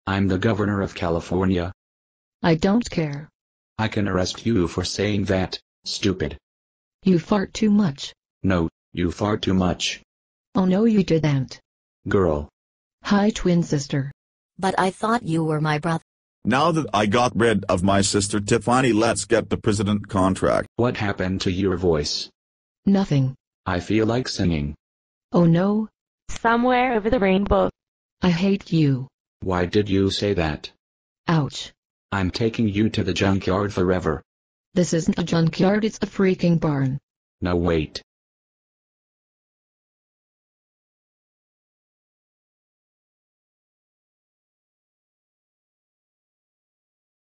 I'm the governor of California. I don't care. I can arrest you for saying that, stupid. You fart too much. No, you fart too much. Oh no, you didn't. Girl. Hi, twin sister. But I thought you were my brother. Now that I got rid of my sister Tiffany, let's get the president contract. What happened to your voice? Nothing. I feel like singing. Oh no. Somewhere over the rainbow. I hate you. Why did you say that? Ouch. I'm taking you to the junkyard forever. This isn't a junkyard, it's a freaking barn. No wait.